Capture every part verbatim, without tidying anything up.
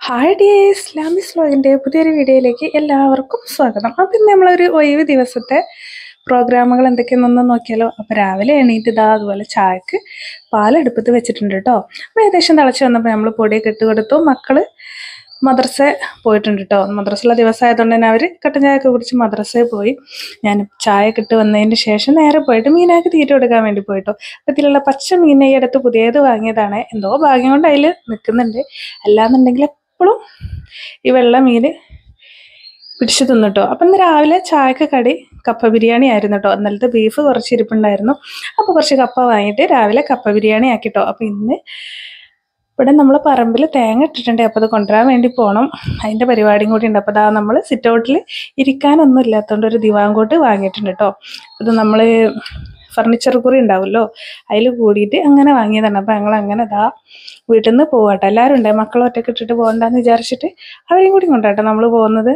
Hi dears, Islamic വ്ലോഗിൻ്റെ പുതിയൊരു വീഡിയോയിലേക്ക് എല്ലാവർക്കും സ്വാഗതം. അപ്പം ഇന്ന് നമ്മളൊരു ഒഴിവ് ദിവസത്തെ പ്രോഗ്രാമുകൾ എന്തൊക്കെയാണെന്നൊന്ന് നോക്കിയാലോ. അപ്പോൾ രാവിലെ എണീറ്റ് ഇതാ അതുപോലെ ചായക്ക് പാലെടുപ്പത്ത് വെച്ചിട്ടുണ്ട് കേട്ടോ. അപ്പോൾ ഏകദേശം തിളച്ച് വന്നപ്പോൾ നമ്മൾ പൊടിയൊക്കെ ഇട്ട് കൊടുത്തു. മക്കൾ മദ്രസ പോയിട്ടുണ്ട് കേട്ടോ. മദ്രസയുള്ള ദിവസമായതുകൊണ്ട് തന്നെ അവർ കട്ടൻ ചായയൊക്കെ കുടിച്ച് മദ്രസയിൽ പോയി. ഞാൻ ചായ ഇട്ട് വന്നതിന് ശേഷം നേരെ പോയിട്ട് മീനാക്കി തീറ്റ കൊടുക്കാൻ വേണ്ടി പോയിട്ടോ. അതിലുള്ള പച്ച മീൻ ഈ അടുത്ത് പുതിയത് വാങ്ങിയതാണ്. എന്തോ ഭാഗ്യം കൊണ്ട് അതിൽ നിൽക്കുന്നുണ്ട്. അല്ലാന്നുണ്ടെങ്കിൽ എപ്പോഴും ഈ വെള്ള മീൻ പിടിച്ചു തിന്നിട്ടോ. അപ്പം ഇന്ന് രാവിലെ ചായക്ക് കടി കപ്പ ബിരിയാണി ആയിരുന്നു കേട്ടോ. ഇന്നലത്തെ ബീഫ് കുറച്ച് ഇരിപ്പുണ്ടായിരുന്നു. അപ്പോൾ കുറച്ച് കപ്പ വാങ്ങിയിട്ട് രാവിലെ കപ്പ ബിരിയാണി ആക്കിട്ടോ. അപ്പോൾ ഇന്ന് ഇവിടെ നമ്മൾ പറമ്പിൽ തേങ്ങ ഇട്ടിട്ടുണ്ട്. അപ്പോൾ അത് കൊണ്ടുവരാൻ വേണ്ടി പോകണം. അതിൻ്റെ പരിപാടിയും കൂടി ഉണ്ട്. അപ്പോൾ അതാ നമ്മൾ സിറ്റ് ഔട്ടിൽ ഇരിക്കാനൊന്നും ഇല്ലാത്തതുകൊണ്ട് ഒരു ദിവാങ്കോട്ട് വാങ്ങിയിട്ടുണ്ട് കേട്ടോ. അത് നമ്മൾ ഫർണിച്ചർ കുറി ഉണ്ടാവുമല്ലോ, അതിൽ കൂടിയിട്ട് അങ്ങനെ വാങ്ങിയതാണ്. അപ്പോൾ ഞങ്ങൾ അങ്ങനെ ഇതാ വീട്ടിൽ നിന്ന് പോകട്ടെ. എല്ലാവരും ഉണ്ട്. മക്കളെ ഒറ്റയ്ക്ക് ഇട്ടിട്ട് പോകണ്ടെന്ന് വിചാരിച്ചിട്ട് അവരെയും കൂടി കൊണ്ടാട്ടെ നമ്മൾ പോകുന്നത്.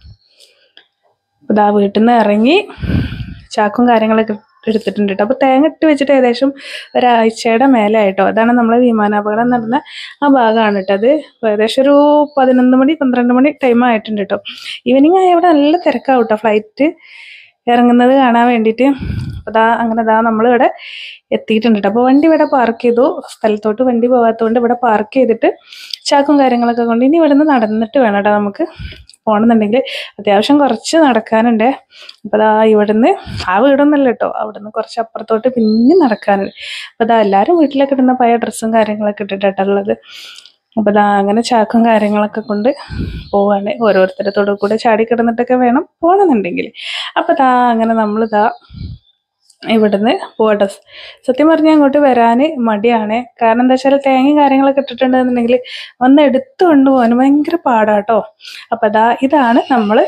ഇതാ വീട്ടിൽ നിന്ന് ഇറങ്ങി ചാക്കും കാര്യങ്ങളൊക്കെ എടുത്തിട്ടുണ്ട് കേട്ടോ. അപ്പോൾ തേങ്ങ ഇട്ട് വെച്ചിട്ട് ഏകദേശം ഒരാഴ്ചയുടെ മേലെ ആയിട്ടോ. അതാണ് നമ്മളെ വിമാനാപകടം നടന്ന ആ ഭാഗമാണ് കേട്ടോ. അത് ഏകദേശം ഒരു പതിനൊന്ന് മണി പന്ത്രണ്ട് മണി ടൈം ആയിട്ടുണ്ട് കേട്ടോ. ഈവനിങ് ആയ അവിടെ നല്ല തിരക്കാവും കേട്ടോ ഫ്ലൈറ്റ് ഇറങ്ങുന്നത് കാണാൻ വേണ്ടിയിട്ട്. അപ്പോൾ അതാ അങ്ങനെ അതാ നമ്മളിവിടെ എത്തിയിട്ടുണ്ട് കേട്ടോ. അപ്പോൾ വണ്ടി ഇവിടെ പാർക്ക് ചെയ്തു. സ്ഥലത്തോട്ട് വണ്ടി പോകാത്തതുകൊണ്ട് ഇവിടെ പാർക്ക് ചെയ്തിട്ട് ചാക്കും കാര്യങ്ങളൊക്കെ കൊണ്ട് ഇനി ഇവിടെ നിന്ന് നടന്നിട്ട് വേണം കേട്ടോ നമുക്ക് പോകണമെന്നുണ്ടെങ്കിൽ. അത്യാവശ്യം കുറച്ച് നടക്കാനുണ്ട്. അപ്പോൾ അതാ ഇവിടുന്ന് ആ വീടൊന്നുമല്ല കേട്ടോ, അവിടെ നിന്ന് കുറച്ച് അപ്പുറത്തോട്ട് പിന്നെ നടക്കാനുണ്ട്. അപ്പോൾ അതാ എല്ലാവരും വീട്ടിലൊക്കെ ഇടുന്ന പഴയ ഡ്രസ്സും കാര്യങ്ങളൊക്കെ ഇട്ടിട്ടുള്ളത്. അപ്പോൾ അതാ അങ്ങനെ ചാക്കും കാര്യങ്ങളൊക്കെ കൊണ്ട് പോവാണ്. ഓരോരുത്തരുടെ തൊടു കൂടെ ചാടി കിടന്നിട്ടൊക്കെ വേണം പോകണമെന്നുണ്ടെങ്കിൽ. അപ്പോൾ അതാ അങ്ങനെ നമ്മളിതാ ഇവിടുന്ന് പോകട്ടെ. സത്യം പറഞ്ഞാൽ അങ്ങോട്ട് വരാൻ മടിയാണ്. കാരണം എന്താ വെച്ചാൽ തേങ്ങയും കാര്യങ്ങളൊക്കെ ഇട്ടിട്ടുണ്ടെന്നുണ്ടെങ്കിൽ വന്ന് എടുത്തു കൊണ്ടുപോകാൻ ഭയങ്കര പാടാട്ടോ. അപ്പം അതാ ഇതാണ് നമ്മൾ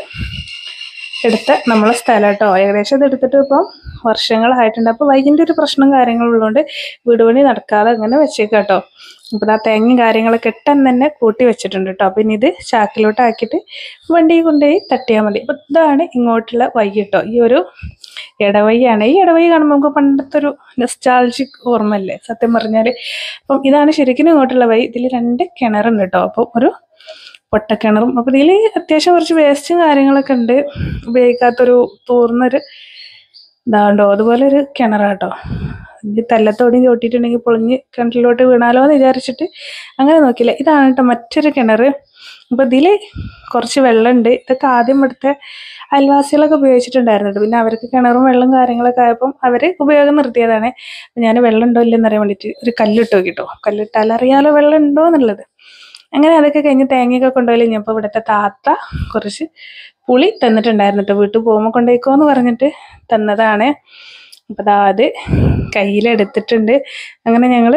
എടുത്ത നമ്മളെ സ്ഥലം കേട്ടോ. ഏകദേശം ഇത് എടുത്തിട്ട് ഇപ്പം വർഷങ്ങളായിട്ടുണ്ട്. അപ്പോൾ വൈകിൻ്റെ ഒരു പ്രശ്നം കാര്യങ്ങളുള്ളതുകൊണ്ട് വീട് പണി നടക്കാതെ അങ്ങനെ വെച്ചേക്കാം കേട്ടോ. അപ്പോൾ ആ തേങ്ങയും കാര്യങ്ങളൊക്കെ ഇട്ടൻ തന്നെ കൂട്ടി വെച്ചിട്ടുണ്ട് കേട്ടോ. അപ്പം ഇനി ഇത് ചാക്കിലോട്ട് ആക്കിയിട്ട് വണ്ടി കൊണ്ടുപോയി തട്ടിയാൽ മതി. അപ്പം ഇതാണ് ഇങ്ങോട്ടുള്ള വഴി കേട്ടോ. ഈ ഒരു ഇടവഴിയാണ്. ഈ ഇടവഴി കാണുമ്പോൾ നമുക്ക് പണ്ടത്തെ ഒരു നൊസ്റ്റാൾജിക് ഓർമ്മല്ലേ സത്യം പറഞ്ഞാൽ. അപ്പം ഇതാണ് ശരിക്കും ഇങ്ങോട്ടുള്ള വഴി. ഇതിൽ രണ്ട് കിണറുണ്ട് കേട്ടോ. അപ്പം ഒരു പൊട്ടക്കിണറും. അപ്പോൾ ഇതിൽ അത്യാവശ്യം കുറച്ച് വേസ്റ്റും കാര്യങ്ങളൊക്കെ ഉണ്ട്. ഉപയോഗിക്കാത്തൊരു തൂർന്നൊരു ഇതാണ്ടോ അതുപോലെ ഒരു കിണറാട്ടോ. ഇത് തല്ലത്തോടെയും ചോട്ടിയിട്ടുണ്ടെങ്കിൽ പൊളിഞ്ഞ് കിണറ്റിലോട്ട് വീണാലോ എന്ന് വിചാരിച്ചിട്ട് അങ്ങനെ നോക്കിയില്ല. ഇതാണ് കേട്ടോ മറ്റൊരു കിണർ. അപ്പോൾ ഇതിൽ കുറച്ച് വെള്ളമുണ്ട്. ഇതൊക്കെ ആദ്യം ഇവിടുത്തെ അയൽവാസികളൊക്കെ ഉപയോഗിച്ചിട്ടുണ്ടായിരുന്നു കേട്ടോ. പിന്നെ അവർക്ക് കിണറും വെള്ളം കാര്യങ്ങളൊക്കെ ആയപ്പം അവർ ഉപയോഗം നിർത്തിയതാണ്. ഞാൻ വെള്ളം ഉണ്ടോ ഇല്ലെന്ന് അറിയാൻ വേണ്ടിയിട്ട് ഒരു കല്ലിട്ട് നോക്കിട്ടോ. കല്ലിട്ടാൽ അറിയാലോ വെള്ളം ഉണ്ടോ എന്നുള്ളത്. അങ്ങനെ അതൊക്കെ കഴിഞ്ഞ് തേങ്ങയൊക്കെ കൊണ്ടുപോയി കഴിഞ്ഞപ്പോൾ ഇവിടുത്തെ താത്ത കുറച്ച് പുളി തന്നിട്ടുണ്ടായിരുന്നു കേട്ടോ. വീട്ടിൽ പോകുമ്പോൾ കൊണ്ടുപോയിക്കോ എന്ന് പറഞ്ഞിട്ട് തന്നതാണ്. അപ്പം അതാ അത് കയ്യിലെടുത്തിട്ടുണ്ട്. അങ്ങനെ ഞങ്ങൾ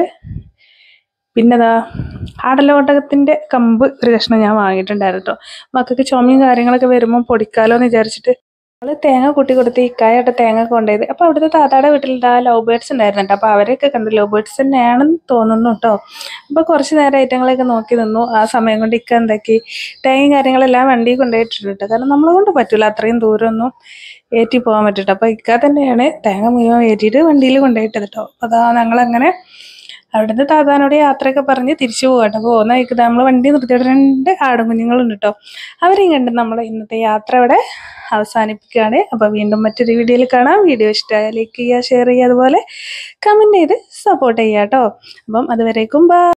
പിന്നെതാ ആടലോട്ടകത്തിൻ്റെ കമ്പ് ഒരു കഷ്ണം ഞാൻ വാങ്ങിയിട്ടുണ്ടായിരുന്നു കേട്ടോ. മക്കൾക്ക് ചുമയും കാര്യങ്ങളൊക്കെ വരുമ്പോൾ പൊടിക്കാലോ എന്ന് വിചാരിച്ചിട്ട് നമ്മൾ തേങ്ങ കൂട്ടി കൊടുത്ത് ഇക്കായായിട്ട് തേങ്ങ കൊണ്ടുപോയത്. അപ്പോൾ അവിടുത്തെ താത്താടെ വീട്ടിൽ ആ ലവ് ബേർഡ്സ് ഉണ്ടായിരുന്നു കേട്ടോ. അപ്പോൾ അവരെയൊക്കെ കണ്ടു. ലവ് ബേർഡ്സ് തന്നെയാണെന്ന് തോന്നുന്നു കേട്ടോ. അപ്പോൾ കുറച്ച് നേരം ഐറ്റങ്ങളൊക്കെ നോക്കി നിന്നു. ആ സമയം കൊണ്ട് ഇക്ക എന്താക്കി തേങ്ങയും കാര്യങ്ങളെല്ലാം വണ്ടിയിൽ കൊണ്ടുപോയിട്ടുണ്ട് കേട്ടോ. കാരണം നമ്മളെ കൊണ്ട് പറ്റില്ല അത്രയും ദൂരമൊന്നും ഏറ്റി പോകാൻ പറ്റില്ല. അപ്പോൾ ഇക്ക തന്നെയാണ് തേങ്ങ മുഴുവൻ ഏറ്റിയിട്ട് വണ്ടിയിൽ കൊണ്ടുപോയിട്ടത് കേട്ടോ. അപ്പോൾ അതാ ഞങ്ങളങ്ങനെ അവിടുന്ന് താത്താനോട് യാത്രയൊക്കെ പറഞ്ഞ് തിരിച്ചു പോകട്ടെ. പോകുന്ന വഴിക്ക് നമ്മൾ വണ്ടി നിർത്തിയിട്ട് രണ്ട് ആടും കുഞ്ഞുങ്ങളുണ്ട് കേട്ടോ. അവരെയും കണ്ട് നമ്മൾ ഇന്നത്തെ യാത്ര ഇവിടെ അവസാനിപ്പിക്കുകയാണ്. അപ്പോൾ വീണ്ടും മറ്റൊരു വീഡിയോയിൽ കാണാം. വീഡിയോ ഇഷ്ടമായാൽ ലൈക്ക് ചെയ്യുക, ഷെയർ ചെയ്യുക, അതുപോലെ കമൻറ്റ് ചെയ്ത് സപ്പോർട്ട് ചെയ്യുക കേട്ടോ. അപ്പം അതുവരേക്കും ബൈ.